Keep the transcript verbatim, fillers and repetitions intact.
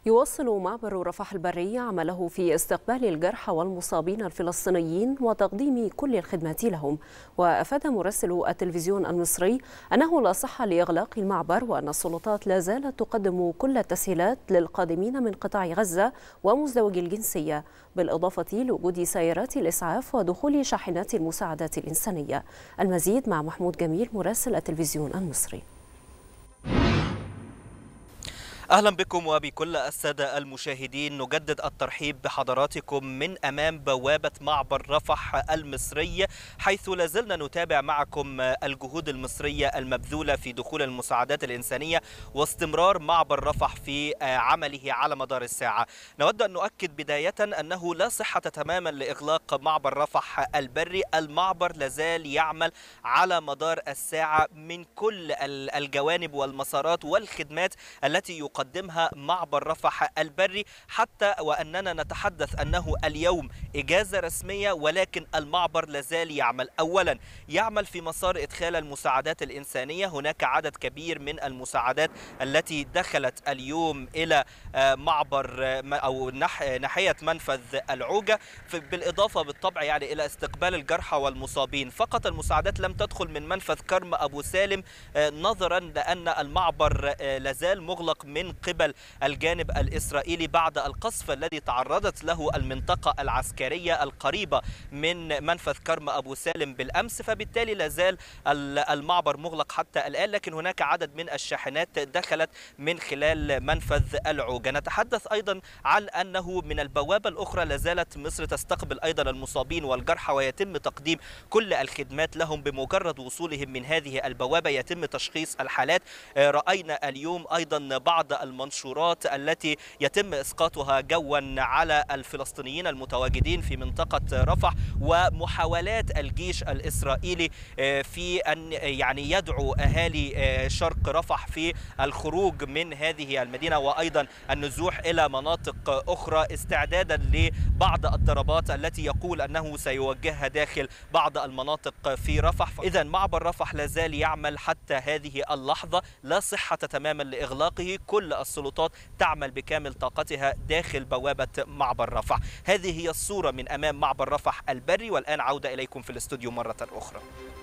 يواصل معبر رفح البري عمله في استقبال الجرحى والمصابين الفلسطينيين وتقديم كل الخدمات لهم. وأفاد مراسل التلفزيون المصري أنه لا صحة لإغلاق المعبر، وأن السلطات لا زالت تقدم كل التسهيلات للقادمين من قطاع غزة ومزدوجي الجنسية، بالإضافة لوجود سيارات الإسعاف ودخول شاحنات المساعدات الإنسانية. المزيد مع محمود جميل مراسل التلفزيون المصري. أهلا بكم وبكل السادة المشاهدين. نجدد الترحيب بحضراتكم من أمام بوابة معبر رفح المصري، حيث لازلنا نتابع معكم الجهود المصرية المبذولة في دخول المساعدات الإنسانية واستمرار معبر رفح في عمله على مدار الساعة. نود أن نؤكد بداية أنه لا صحة تماما لإغلاق معبر رفح البري. المعبر لازال يعمل على مدار الساعة من كل الجوانب والمسارات والخدمات التي يقدمها قدمها معبر رفح البري، حتى وأننا نتحدث أنه اليوم إجازة رسمية، ولكن المعبر لازال يعمل. أولا يعمل في مسار إدخال المساعدات الإنسانية. هناك عدد كبير من المساعدات التي دخلت اليوم إلى معبر أو ناحية منفذ العوجة، بالإضافة بالطبع يعني إلى استقبال الجرحى والمصابين. فقط المساعدات لم تدخل من منفذ كرم أبو سالم، نظرا لأن المعبر لازال مغلق من قبل الجانب الإسرائيلي بعد القصف الذي تعرضت له المنطقة العسكرية القريبة من منفذ كرم أبو سالم بالأمس، فبالتالي لازال المعبر مغلق حتى الآن. لكن هناك عدد من الشاحنات دخلت من خلال منفذ العوجة. نتحدث أيضا عن أنه من البوابة الأخرى لازالت مصر تستقبل أيضا المصابين والجرحى، ويتم تقديم كل الخدمات لهم بمجرد وصولهم من هذه البوابة. يتم تشخيص الحالات. رأينا اليوم أيضا بعض المنشورات التي يتم إسقاطها جوا على الفلسطينيين المتواجدين في منطقة رفح، ومحاولات الجيش الإسرائيلي في أن يعني يدعو أهالي شرق رفح في الخروج من هذه المدينة، وأيضا النزوح إلى مناطق أخرى استعدادا لبعض الضربات التي يقول أنه سيوجهها داخل بعض المناطق في رفح. إذن معبر رفح لازال يعمل حتى هذه اللحظة. لا صحة تماما لإغلاقه. كل السلطات تعمل بكامل طاقتها داخل بوابة معبر رفح. هذه هي الصورة من أمام معبر رفح البري، والآن عودة إليكم في الاستوديو مرة أخرى.